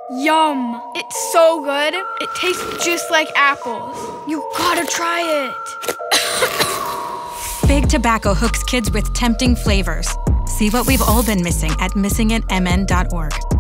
Yum! It's so good. It tastes just like apples. You gotta try it. Big Tobacco hooks kids with tempting flavors. See what we've all been missing at missingitmn.org.